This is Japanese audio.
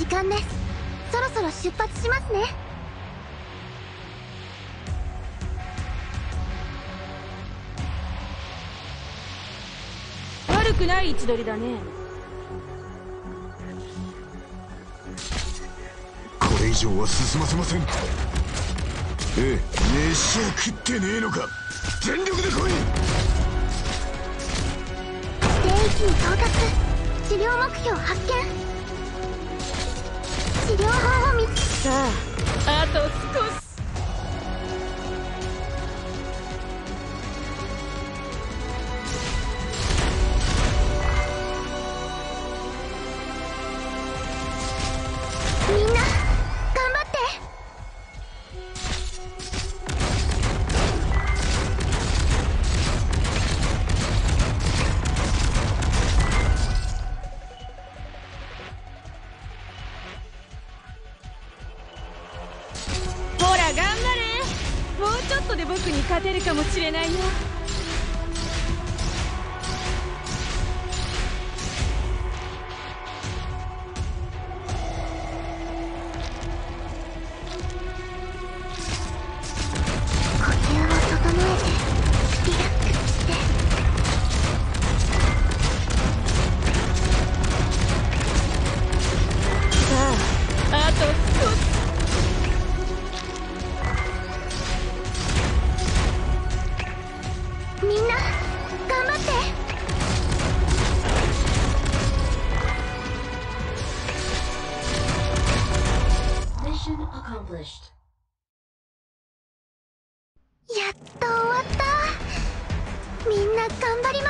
時間です。そろそろ出発しますね。 悪くない位置取りだね。 これ以上は進ませません。飯は食ってねえのか。全力で来い。 定位置に到達。治療目標発見。治療法を見つけ。 さあ、あと少し。 みんな頑張って。 ほら頑張れ。もうちょっとで僕に勝てるかもしれないよ。 呼吸を整えてリラックスして。 さあ、あと少し。 みんな頑張って。 Mission accomplished. やっと終わった。みんな頑張り